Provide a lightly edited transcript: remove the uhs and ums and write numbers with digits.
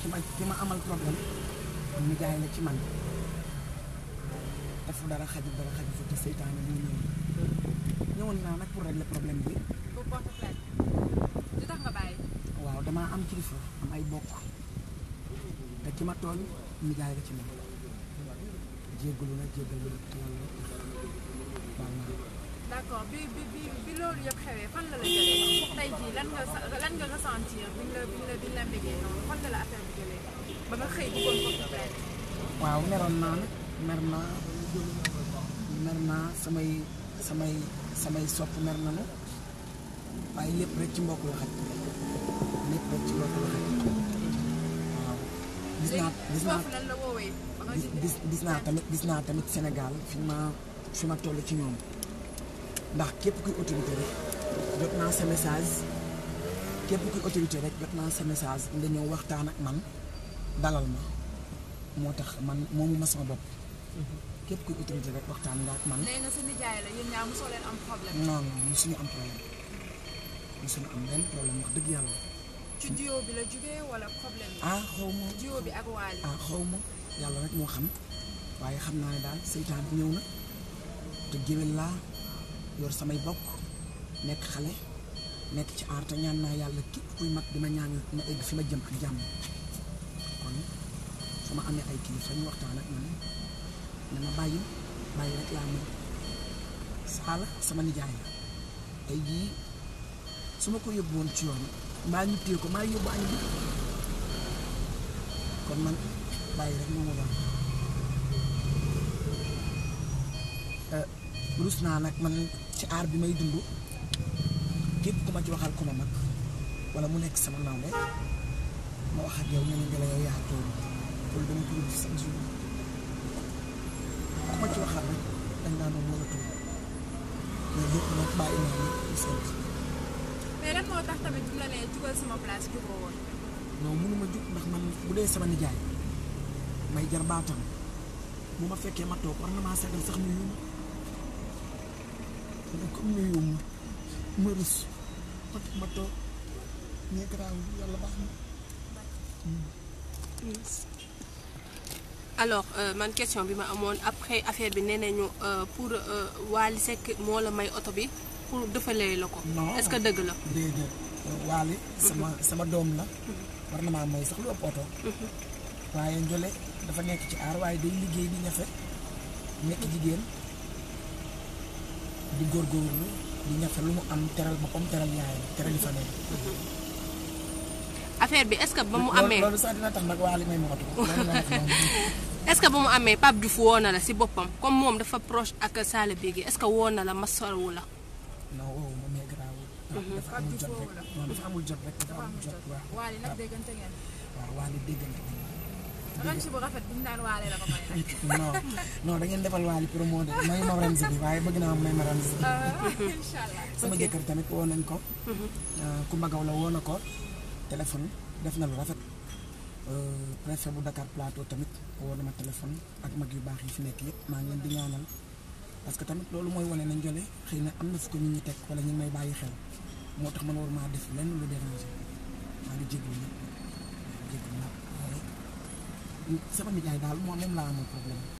ki ma amal problème ñu jaay la ci man dafa dara xaju fa te seytaane mu ñëwoon naa nag pour régler problème bi. pour porte plainte li tax nga bàyyi. waaw damaa am kilifa am ay bokk te ki ma tooñ ñu jaay la ci man jéggalu na yàlla baal naa. d'accord bi loolu yëpp xewee fan la jëlee tey jii lan nga ressentir bi la mbégee noonu fan la affaire bi jëlee ba nga xëy bëggoon porte plainte. waaw meroon naa nag mer naa samay sopp mer nañu waaye lépp rek ci mbokk la xaj waaw. gis naa tamit Sénégal fi ma toll ci ñoom ndax képp kuy autorité rek jot naa sa message nga ñëw waxtaan ak man dalal ma moo tax man moomu ma sama bopp. képp kuy autorité rek waxtaan nga ak man. nee nga sa nijaay la yéen ñaar mosoo leen am problème. non mosuñu am problème benn problème wax dëgg yàlla. ci duo bi la jugee wala problème bi. xaw ma duo bi ak Wally. xaw ma yàlla rek moo xam waaye xam naa ne daal seytaan ñëw na te géwél laa yor samay bokk nekk xale nekk ci aar te ñaan naa yàlla képp kuy mag dima ñaan ma egg fi ma jëm ak jàmm kon su ma amee ay kilifa ñu waxtaan ak man ne ma bàyyi rek laa mën saala sama nijaay la tey jii su ma ko yóbbu woon ci yoon mbaa ñu téye ko maa yóbbu añ bi kon man bàyyi rek moo ma doon rus naa nag man ci aar bi may dund képp ku ma ci waxal ku ma mag wala mu nekk sama nawle ma wax ak yow ñu ne la yow yaa toog loolu dama ko gis chaque jour ku ma ci waxal rek dañ naa noonu war a toog mais lépp nag bàyyi naa ne ñu sant. mais lan moo tax tamit bu la nee jugal sama place jugoo woon. non mënuma jug ndax man bu dee sama nijaay may jar baatam bu ma fekkee ma toog war na maa sagal sax nuyu ma comme nuyu ma rus ma toog mais garaaw yàlla baax na. alors man question bi ma amoon après affaire bi nee nañu pour Wally Seck moo la may oto bi pour defalee la ko. est-ce que dëgg la. déedéet Wally sama doom la. war na maa may sax lu ëpp oto. waaye Ndiolé dafa nekk ci aar waaye day liggéey di ñafe nekk jigéen di góorgóorlu di ñafe lu mu am teral boppam teral yaayam teral fa nekk. affaire bi est-ce que ba mu amee loolu sax dina tax nag Wally may ma oto. est-ce que ba mu amee Pape Diouf woo na la si boppam comme moom dafa proche ak Sala Bigué est-ce que woo na la masawu la. non woowu ma mais garaawul. dafa amul jot rek non dafa amul jot rek dafa amul jot waaw. Wally nag déggante ngeen. waaw Wally déggante ngeen. ranch bu rafet bi ñu naan Wally la ko may. non da ngeen defal Wally promo de mayu ma ranch bi waaye bëgg naa may ma ranch bi. incha allah sama jëkkër tamit woo nañ ko. Kumba Gaw la woo na ko téléphone def na lu rafet. préfet bu Dakar Plateau tamit woo na ma téléphone ak mag yu baax yi fi nekk yëpp maa ngi leen di ñaanal parce que tamit loolu mooy wane nañ Ndiolé xëy na am na fu ko ñu teg wala ñu may bàyyi xel moo tax man war maa def lenn lu déranger maa ngi jégalu ñëpp sama nijaay daal moom laa amul problème.